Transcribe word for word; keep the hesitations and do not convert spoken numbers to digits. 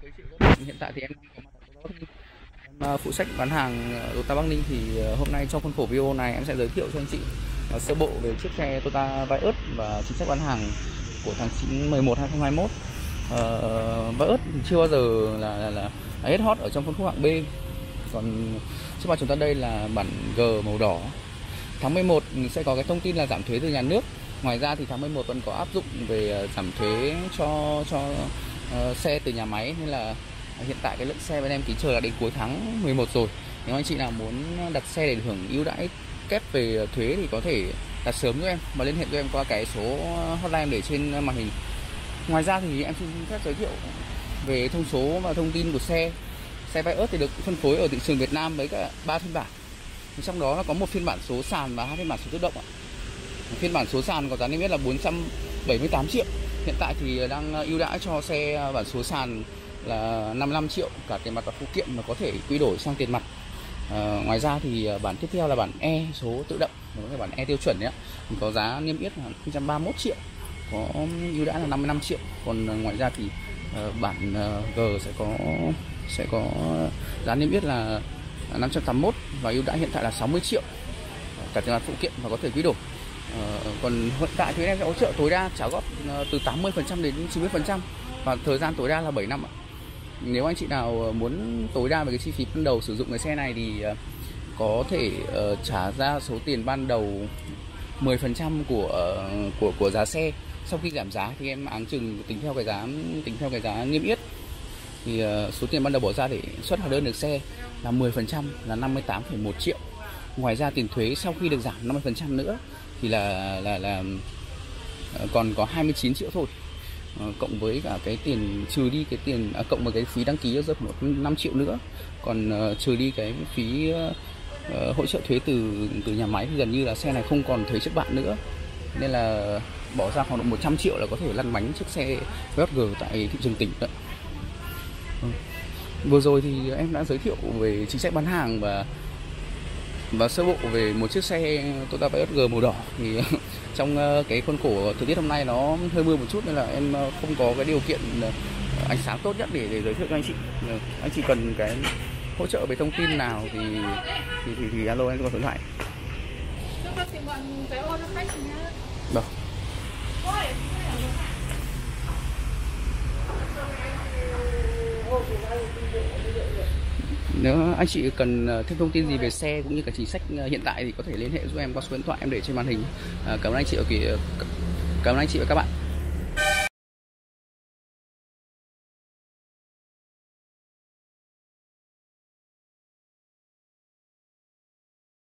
Hiện tại thì em đang có mặt ở chỗ đó thì em uh, phụ trách bán hàng ở Toyota Bắc Ninh. Thì uh, hôm nay trong khuôn khổ video này em sẽ giới thiệu cho anh chị uh, sơ bộ về chiếc xe Toyota Vios và chính sách bán hàng của tháng chín mười một hai không hai mốt. uh, Vios chưa bao giờ là, là, là hết hot ở trong phân khúc hạng B. Còn trước mặt chúng ta đây là bản G màu đỏ. Tháng mười một sẽ có cái thông tin là giảm thuế từ nhà nước. Ngoài ra thì tháng mười một vẫn có áp dụng về giảm thuế cho cho uh, xe từ nhà máy, nên là hiện tại cái lượng xe bên em ký chờ là đến cuối tháng mười một rồi. Nếu anh chị nào muốn đặt xe để hưởng ưu đãi kép về thuế thì có thể đặt sớm cho em và liên hệ cho em qua cái số hotline để trên màn hình. Ngoài ra thì em xin phép giới thiệu về thông số và thông tin của xe. Xe Vios thì được phân phối ở thị trường Việt Nam với cả ba phiên bản. Trong đó là có một phiên bản số sàn và hai phiên bản số tự động ạ. Phiên bản số sàn có giá niêm yết là bốn trăm bảy mươi tám triệu. Hiện tại thì đang ưu đãi cho xe bản số sàn là năm mươi lăm triệu cả tiền mặt và phụ kiện, mà có thể quy đổi sang tiền mặt. À, ngoài ra thì bản tiếp theo là bản E số tự động, đó là bản E tiêu chuẩn đấy ạ. Có giá niêm yết là không trăm ba mươi mốt triệu, có ưu đãi là năm mươi lăm triệu. Còn ngoài ra thì uh, bản uh, G sẽ có sẽ có giá niêm yết là năm trăm tám mươi mốt và ưu đãi hiện tại là sáu mươi triệu cả tiền mặt phụ kiện và có thể quy đổi. Uh, còn hiện tại thì em sẽ hỗ trợ tối đa trả góp uh, từ tám mươi phần trăm đến chín mươi phần trăm và thời gian tối đa là bảy năm ạ. Nếu anh chị nào muốn tối đa về cái chi phí ban đầu sử dụng cái xe này thì uh, có thể uh, trả ra số tiền ban đầu mười phần trăm của uh, của của giá xe. Sau khi giảm giá thì em áng chừng tính theo cái giá tính theo cái giá niêm yết thì uh, số tiền ban đầu bỏ ra để xuất hóa đơn được xe là mười phần trăm là năm mươi tám phẩy một triệu. Ngoài ra tiền thuế sau khi được giảm năm mươi phần trăm nữa thì là là là còn có hai mươi chín triệu thôi. Uh, cộng với cả cái tiền trừ đi cái tiền à, cộng với cái phí đăng ký rơi khoảng năm triệu nữa. Còn uh, trừ đi cái phí uh, uh, hỗ trợ thuế từ từ nhà máy thì gần như là xe này không còn thuế trước bạ nữa. Nên là bỏ ra khoảng độ một trăm triệu là có thể lăn bánh chiếc xe Vios G tại thị trường tỉnh đấy. Ừ. Vừa rồi thì em đã giới thiệu về chính sách bán hàng và và sơ bộ về một chiếc xe Toyota Vios G màu đỏ. Thì trong cái khuôn khổ thời tiết hôm nay nó hơi mưa một chút nên là em không có cái điều kiện ánh sáng tốt nhất để, để giới thiệu cho anh chị. Anh chị cần cái hỗ trợ về thông tin nào thì thì thì, thì alo anh có số điện thoại. Được. Nếu anh chị cần thêm thông tin gì về xe cũng như cả chính sách hiện tại thì có thể liên hệ giúp em qua số điện thoại em để trên màn hình. Cảm ơn anh chị và cảm ơn anh chị và các bạn.